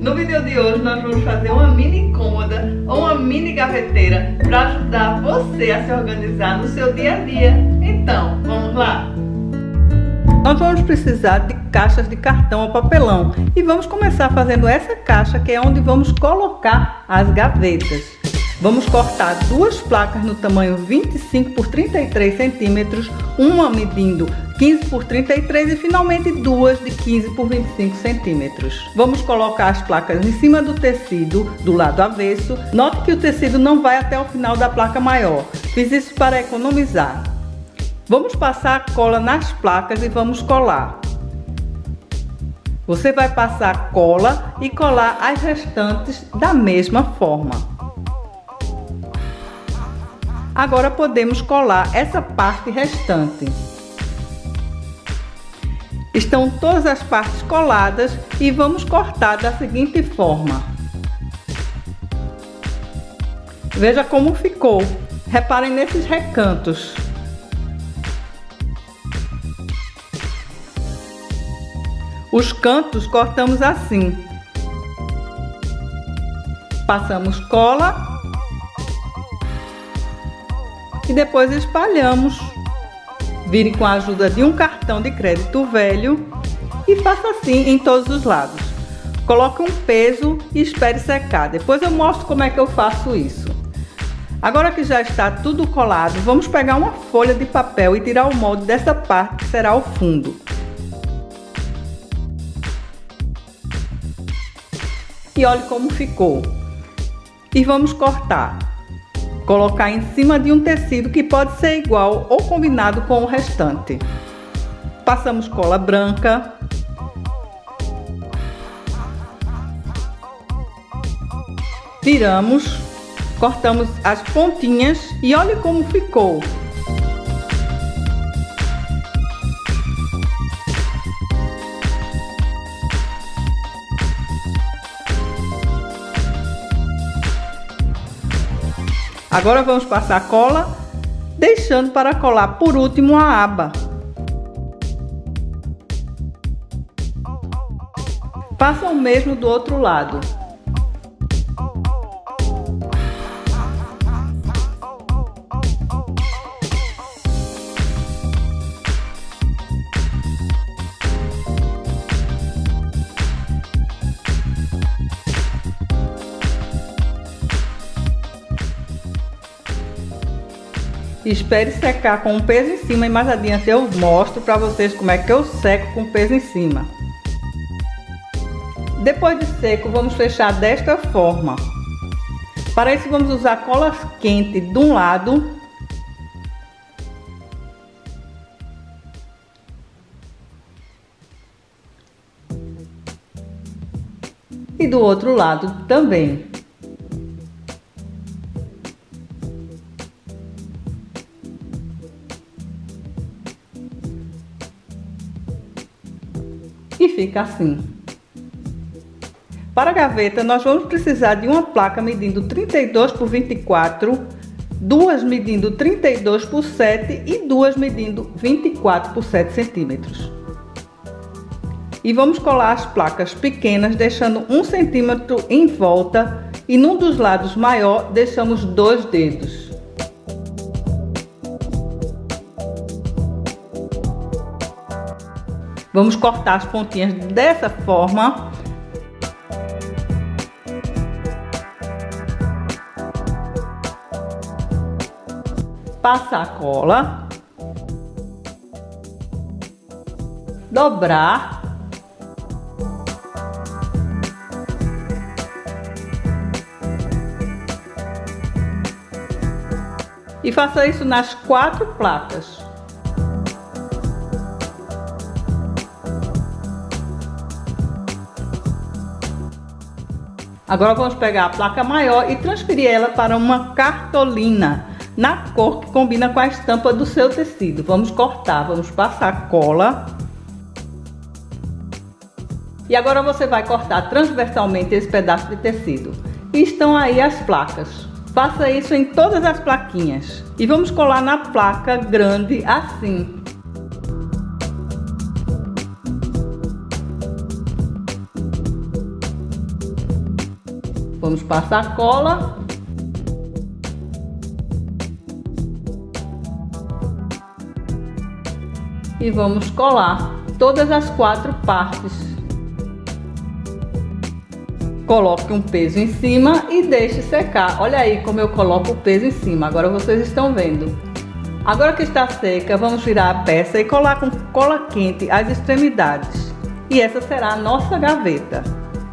No vídeo de hoje nós vamos fazer uma mini cômoda ou uma mini gaveteira para ajudar você a se organizar no seu dia a dia. Então, vamos lá? Nós vamos precisar de caixas de cartão ou papelão e vamos começar fazendo essa caixa, que é onde vamos colocar as gavetas. Vamos cortar duas placas no tamanho 25 por 33 centímetros, uma medindo 15 por 33 e finalmente duas de 15 por 25 centímetros. Vamos colocar as placas em cima do tecido do lado avesso. Note que o tecido não vai até o final da placa maior. Fiz isso para economizar. Vamos passar a cola nas placas e vamos colar. Você vai passar cola e colar as restantes da mesma forma. Agora podemos colar essa parte restante. Estão todas as partes coladas e vamos cortar da seguinte forma. Veja como ficou. Reparem nesses recantos. Os cantos cortamos assim. Passamos cola e depois espalhamos. Vire com a ajuda de um cartão de crédito velho e faça assim em todos os lados. Coloque um peso e espere secar. Depois eu mostro como é que eu faço isso. Agora que já está tudo colado, vamos pegar uma folha de papel e tirar o molde dessa parte que será o fundo. E olhe como ficou. E vamos cortar. Colocar em cima de um tecido que pode ser igual ou combinado com o restante. Passamos cola branca. Viramos. Cortamos as pontinhas e olhe como ficou. Agora vamos passar cola, deixando para colar por último a aba. Faça o mesmo do outro lado. Espere secar com o peso em cima e mais adiante eu mostro para vocês como é que eu seco com o peso em cima. Depois de seco, vamos fechar desta forma. Para isso vamos usar cola quente de um lado e do outro lado também. E fica assim. Para a gaveta nós vamos precisar de uma placa medindo 32 por 24, duas medindo 32 por 7 e duas medindo 24 por 7 centímetros. E vamos colar as placas pequenas deixando 1 centímetro em volta e num dos lados maior deixamos 2 dedos. Vamos cortar as pontinhas dessa forma. Passar a cola. Dobrar. E faça isso nas 4 placas. Agora vamos pegar a placa maior e transferir ela para uma cartolina na cor que combina com a estampa do seu tecido. Vamos cortar, vamos passar cola. E agora você vai cortar transversalmente esse pedaço de tecido. E estão aí as placas. Faça isso em todas as plaquinhas. E vamos colar na placa grande assim. Vamos passar cola. E vamos colar todas as 4 partes. Coloque um peso em cima e deixe secar. Olha aí como eu coloco o peso em cima. Agora vocês estão vendo. Agora que está seca, vamos virar a peça e colar com cola quente as extremidades. E essa será a nossa gaveta.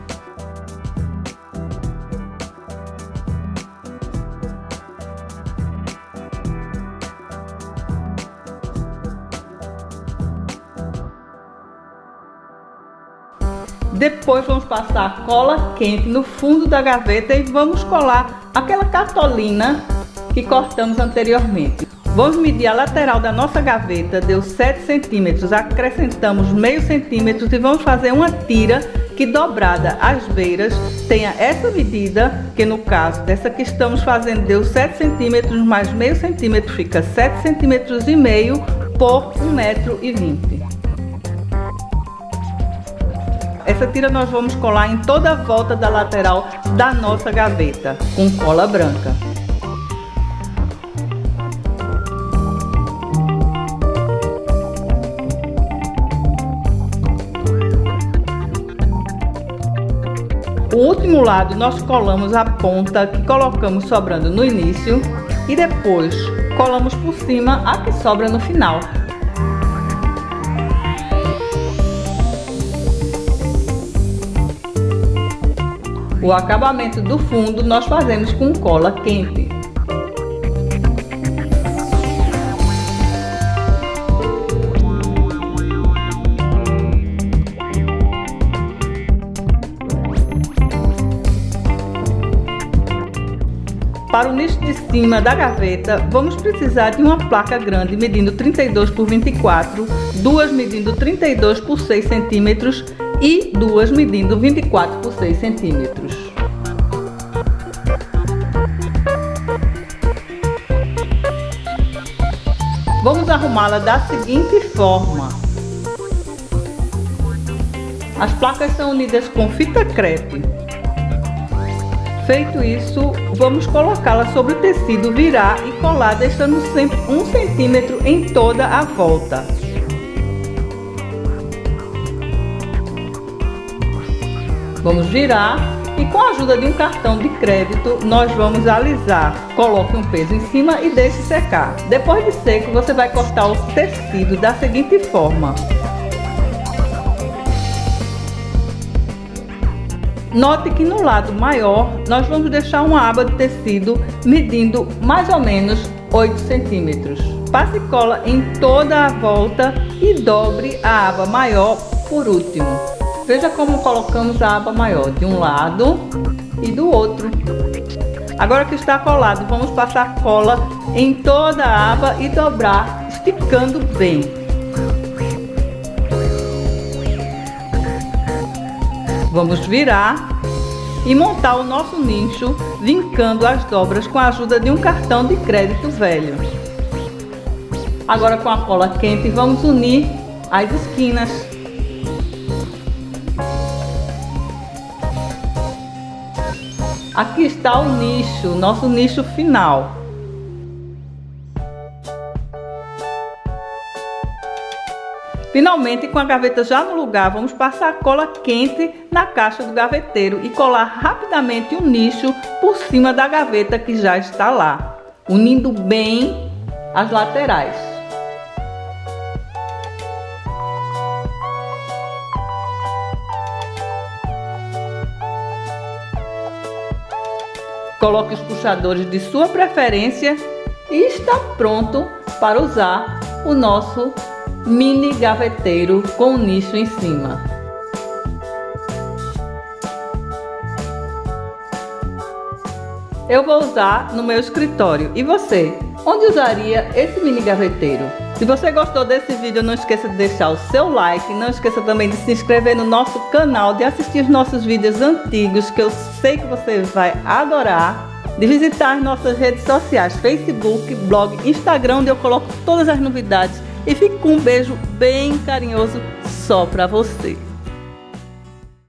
Depois vamos passar cola quente no fundo da gaveta e vamos colar aquela cartolina que cortamos anteriormente. Vamos medir a lateral da nossa gaveta, deu 7 centímetros, acrescentamos meio centímetro e vamos fazer uma tira que dobrada às beiras tenha essa medida, que no caso dessa que estamos fazendo deu 7 centímetros mais meio centímetro, fica 7,5 centímetros por 1,20 m. Essa tira nós vamos colar em toda a volta da lateral da nossa gaveta, com cola branca. O último lado nós colamos a ponta que colocamos sobrando no início e depois colamos por cima a que sobra no final. O acabamento do fundo nós fazemos com cola quente. Para o nicho de cima da gaveta, vamos precisar de uma placa grande medindo 32 por 24, duas medindo 32 por 6 centímetros e duas medindo 24 por 6 centímetros. Vamos arrumá-la da seguinte forma. As placas são unidas com fita crepe. Feito isso, vamos colocá-la sobre o tecido, virar e colar, deixando sempre 1 centímetro em toda a volta. Vamos virar e com a ajuda de um cartão de crédito nós vamos alisar. Coloque um peso em cima e deixe secar. Depois de seco, você vai cortar o tecido da seguinte forma. Note que no lado maior nós vamos deixar uma aba de tecido medindo mais ou menos 8 centímetros. Passe cola em toda a volta e dobre a aba maior por último. Veja como colocamos a aba maior de um lado e do outro. Agora que está colado, vamos passar cola em toda a aba e dobrar, esticando bem. Vamos virar e montar o nosso nicho, vincando as dobras com a ajuda de um cartão de crédito velho. Agora com a cola quente vamos unir as esquinas. Aqui está o nicho, nosso nicho final. Finalmente, com a gaveta já no lugar, vamos passar cola quente na caixa do gaveteiro e colar rapidamente o nicho por cima da gaveta que já está lá, unindo bem as laterais. Coloque os puxadores de sua preferência e está pronto para usar o nosso mini gaveteiro com o nicho em cima. Eu vou usar no meu escritório. E você? Onde usaria esse mini gaveteiro? Se você gostou desse vídeo, não esqueça de deixar o seu like. Não esqueça também de se inscrever no nosso canal, de assistir os nossos vídeos antigos, que eu sei que você vai adorar. De visitar as nossas redes sociais, Facebook, blog, Instagram, onde eu coloco todas as novidades. E fico com um beijo bem carinhoso só pra você.